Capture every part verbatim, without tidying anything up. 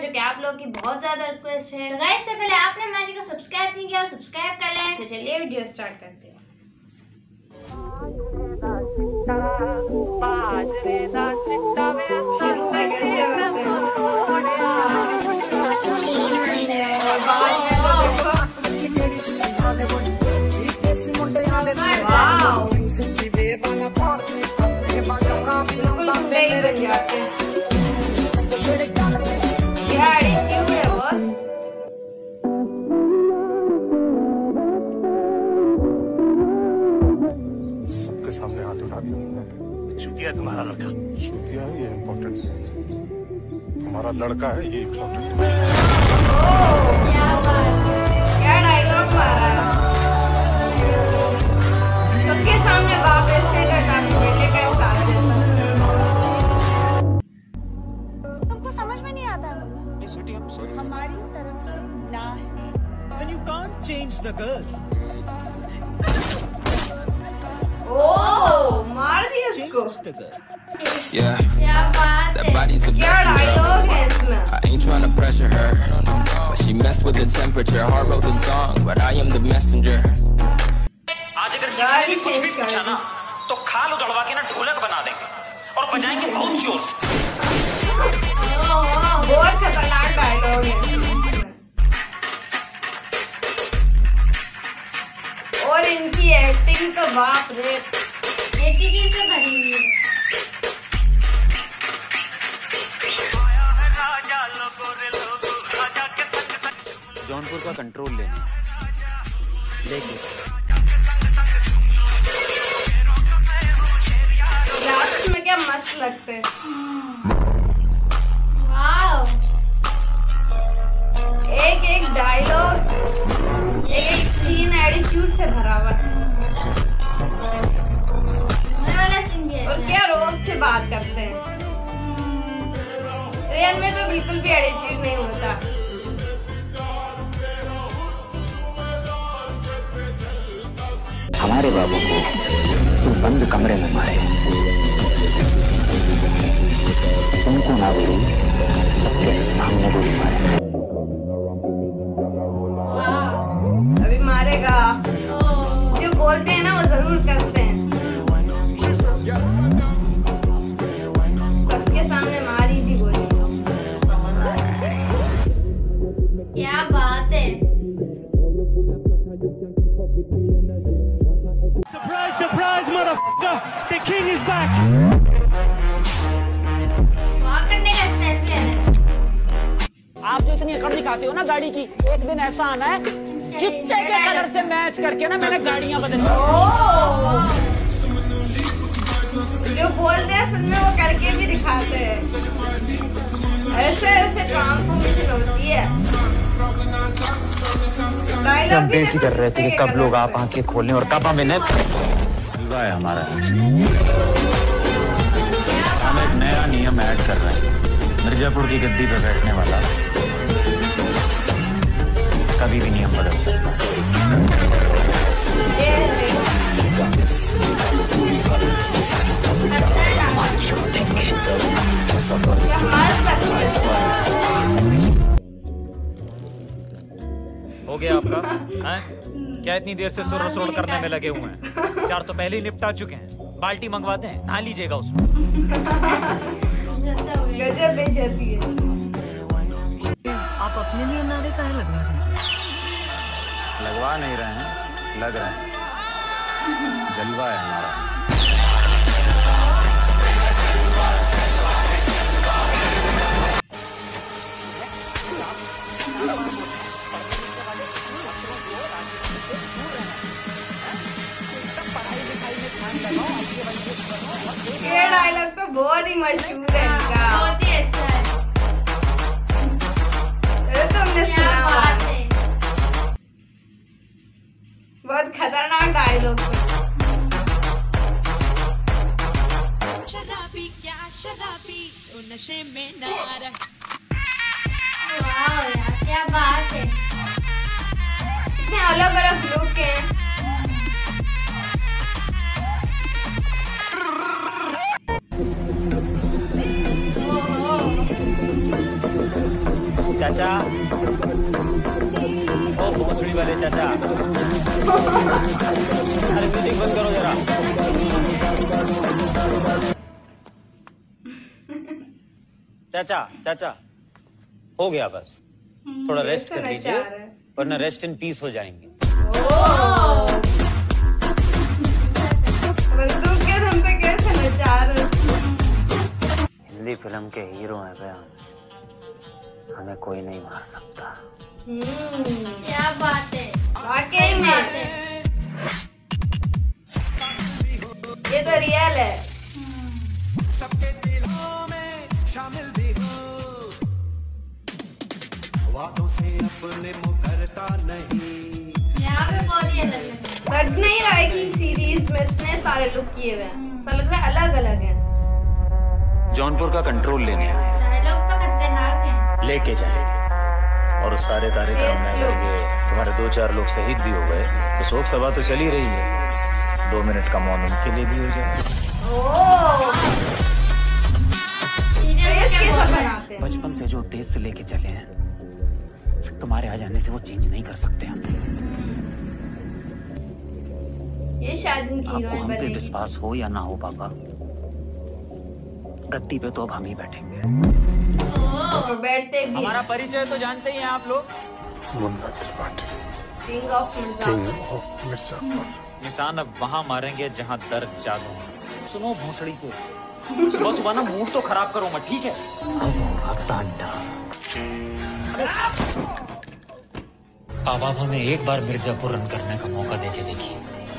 जो कि आप लोगों की बहुत ज्यादा रिक्वेस्ट है। तो गाइस, इससे पहले आपने हमारे चैनल को सब्सक्राइब नहीं किया, सब्सक्राइब कर लें। तो चलिए वीडियो स्टार्ट करते हैं। सबके सामने हाथ उठा दिया। चुतिया तुम्हारा लड़का। चुतिया है ये इम्पोर्टेंट है, हमारा लड़का है ये इम्पोर्टेंट है। क्या बात है, क्या डायलॉग मारा। सबके सामने बाप ऐसे करता है, बेटे का साथ देता। तुमको समझ में नहीं आता हमारी तरफ से ना है। Then you can't change the girl. ओह, मार दिया उसको। Yeah, क्या बात that है, body's a क्या blessing, डायलॉग है girl. इसमें। I ain't trying to pressure her, but she messed with the temperature. Heart wrote the song, but I am the messenger. आज अगर किसी ने भी कुछ भी पूछा ना, तो खाल उधड़वा के ना ढोलक बना देंगे और बजाएंगे बहुत जोर से। बहुत खतरनाक डायलॉग है और इनकी एक्टिंग तो बाप रे, एटीट्यूड से भरी हुई है। जौनपुर का कंट्रोल लेना लेके लास्ट में क्या मस्त लगते हैं। वाओ, एक एक डायलॉग, एक एक सीन एटीट्यूड से भरा हुआ है। और क्या रोब से बात करते हैं। रियल में तो बिल्कुल भी एटीट्यूड नहीं होता। हमारे बाबू को तू बंद कमरे में मारे, उनको ना गोली, सबके सामने गोली मारे। अभी मारेगा, जो बोलते हैं ना वो जरूर करते हैं। सबके सामने मारी थी गोली। क्या बात है। Surprise, surprise, motherfucker! The king is back! Walk करने का स्टाइल भी है। आप जो इतनी अकड़ दिखाते हो ना गाड़ी की, एक दिन ऐसा आना है चित्ते के कलर से मैच करके ना मैंने गाड़ियां बदली। जो बोलते हैं फिल्म में वो करके भी दिखाते हैं। ऐसे ऐसे ट्रांसफॉर्मेशन होती है। हम वेट ही कर रहे थे कि कब लोग आप आंखें खोलने और कब हमें है हमारा। हम एक नया नियम ऐड कर रहे हैं, मिर्जापुर की गद्दी पे बैठने वाला कभी भी नियम बदल सकता हो गया आपका? हैं? क्या इतनी देर से सुर सुर करने में लगे हुए हैं? चार तो पहले ही निपटा चुके हैं। बाल्टी मंगवाते हैं, नहा लीजिएगा उसमें। गजब बेइज्जती है। आप अपने लिए नारे काहे लगवा रहे हैं? लगवा नहीं रहे हैं, लग रहे हैं। जलवा है हमारा। ये डायलॉग तो बहुत ही मशहूर है इनका। बहुत ही अच्छा है। ये तुमने सुना होगा। बहुत खतरनाक डायलॉग है। शराबी क्या शराबी तो नशे में ना रहे। वाह यार, क्या बात है। कितने अलग अलग लुक हैं। चाचा, ओ भोसड़ी वाले चाचा, अरे म्यूजिक बंद करो जरा। चाचा चाचा हो गया बस, थोड़ा रेस्ट कर लीजिए वरना रेस्ट इन पीस हो जाएंगे। बंदूक के दम पे कैसे नचा रहे? हिंदी फिल्म के हीरो हैं बे, हमें कोई नहीं मार सकता। क्या बात है, वाकई में ये तो रियल है। सबके दिलों में शामिल भी हो, वादों से अपने मुकरता नहीं। यहाँ पे बहुत ही अलग है, लग नहीं रहा है कि सीरीज में इतने सारे लुक किए हुए हैं, सब लग रहा है अलग अलग हैं। जौनपुर का कंट्रोल लेने आए, डायलॉग तो खतरनाक है। लेके जाएंगे और उस सारे कार्यक्रम में अगर ये तुम्हारे दो चार लोग शहीद भी हो गए तो शोक सभा तो चल ही रही है, दो मिनट का मौन उनके लिए भी हो जाए। बचपन से जो देश से लेके चले हैं, तुम्हारे आ जाने से वो चेंज नहीं कर सकते हम। ये शायद उनकी आपको हीरोइन हम पे बनेगी। विश्वास हो या ना हो पापा, गद्दी पे तो अब हम ही बैठेंगे। और बैठते भी हमारा परिचय तो जानते ही हैं आप लोग, Munna Tripathi, king of king of Mirzapur. निशान अब वहां मारेंगे जहां दर्द ज्यादा हो। सुनो भोसड़ी के, सुबह सुबह ना मूड तो खराब करो मत, ठीक है? अब होगा तांडव। आप आप हमें एक बार मिर्जापुर रन करने का मौका देके देखिए,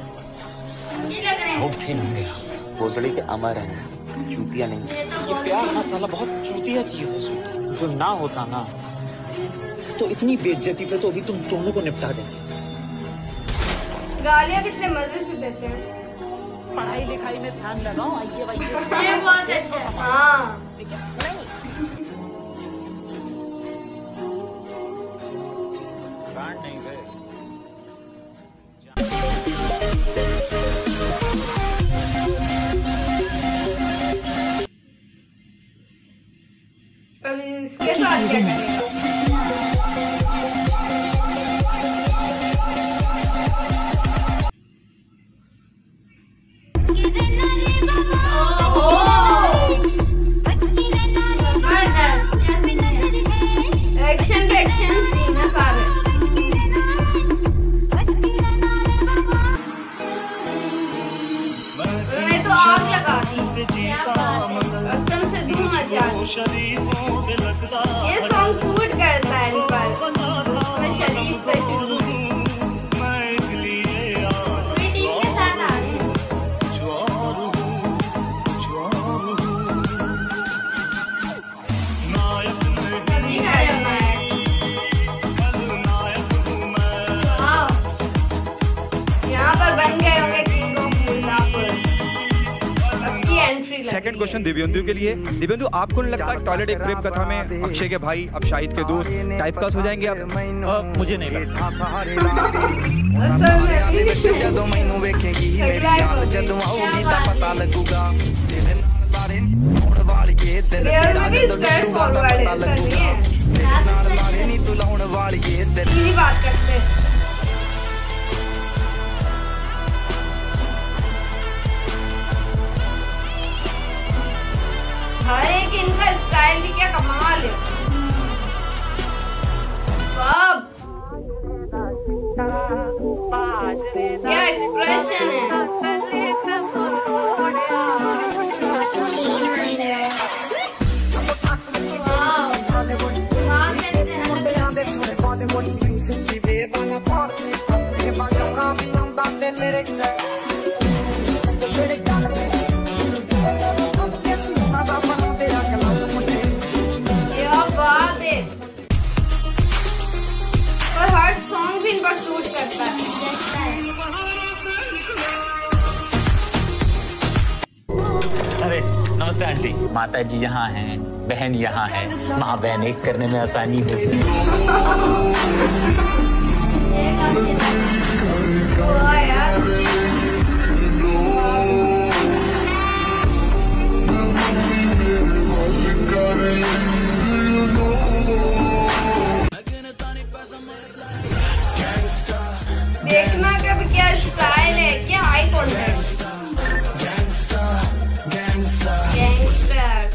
आउट फील होंगे। भोसड़ी के अमर हैं, चूतिया नहीं। ये प्यार ना साला बहुत चूतिया चीज है स्वीटी। जो ना होता ना तो इतनी बेइज्जती पे तो अभी तुम दोनों को निपटा देते। गालियाँ कितने मजे से देते हैं। पढ़ाई लिखाई में ध्यान लगाओ, आइए भाई। ये बहुत अच्छा है। हाँ कांड नहीं गए। अब इसके साथ क्या करेगा? एक्शन पे एक्शन सीन है सारे। उन्होंने तो आग लगा दी, कसम से धूम मचा दी। ये सॉन्ग सूट करता है पर मैं शरीफ से शुरू पूरी टीम के साथ आ रही हूँ। सभी खड़े होना है। वाह, यहाँ पर बन गए होंगे किंग ऑफ मिर्जापुर। सबकी एंट्री लगी। सेकंड क्वेश्चन दिव्येंदु के लिए। दिव्येंदु, आपको नहीं लगता टॉयलेट एक प्रेम कथा में अक्षय के भाई अब शाहिद के दोस्त टाइपकास्ट हो जाएंगे अब? आ, मुझे नहीं लगता। असल में ਜਦੋਂ ਮੈਨੂੰ ਵੇਖੇਗੀ ਮੇਰੀ ਯਾਦ ਜਦੋਂ ਆਊਗੀ ਤਾਂ ਪਤਾ ਲੱਗੂਗਾ ਤੇਰੇ ਨਾਲ ਲਾਰੇ ਨਹੀਂ ਹੋਣ ਵਾਲੀਏ ਦਿਲ ਤੇਰਾ ਜਦੋਂ ਡੁੱਬੂਗਾ ਤਾਂ ਪਤਾ ਲੱਗੂਗਾ ਤੇਰੇ ਨਾਲ ਲਾਰੇ ਨਹੀਂ ਤੂੰ ਲਾਉਣ ਵਾਲੀਏ ਦਿਲ की बात करते हैं। हर एक इनका स्टाइल भी क्या कमाल है। वाह, क्या एक्सप्रेशन है। क्या बात है। और हर सॉन्ग भी इन पर सूट करता है। अरे नमस्ते आंटी। माता जी यहाँ हैं, बहन यहाँ है, माँ बहन एक करने में आसानी होगी। वाह यार, देखना कब क्या स्टाइल है, क्या हाई कॉन्टेक्ट। गैंगस्टर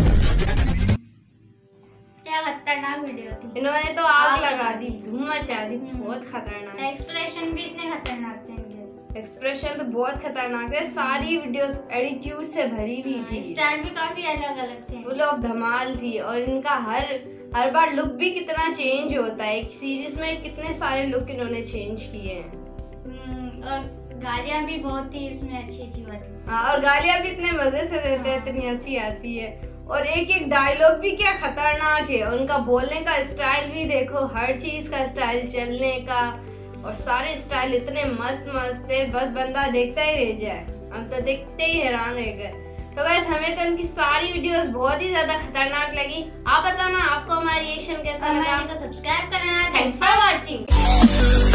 क्या खतरनाक वीडियो थी। इन्होंने तो आग लगा दी, धूम मचा दी, बहुत खतरनाक। एक्सप्रेशन भी इतने खतरनाक थे इनके। एक्सप्रेशन तो बहुत खतरनाक है, सारी वीडियोस एटीट्यूड से भरी हुई थी, स्टाइल भी काफी अलग अलग थे, फुल ऑफ धमाल थी। और इनका हर हर बार लुक भी कितना चेंज होता है, एक सीरीज में कितने सारे लुक इन्होंने चेंज किए हैं। और गालियाँ भी बहुत ही इसमें अच्छी अच्छी बात। हाँ, और गालियाँ भी इतने मजे से देते हैं, इतनी हंसी आती है। और एक एक डायलॉग भी क्या खतरनाक है, उनका बोलने का स्टाइल भी देखो, हर चीज का स्टाइल, चलने का, और सारे स्टाइल इतने मस्त मस्त थे, बस बंदा देखता ही रह जाए, हम तो देखते ही हैरान रह गए। तो गाइस हमें तो उनकी सारी वीडियोस बहुत ही ज्यादा खतरनाक लगी। आप बताना आपको हमारा रिएक्शन कैसा लगा, सब्सक्राइब करना। Thanks for watching.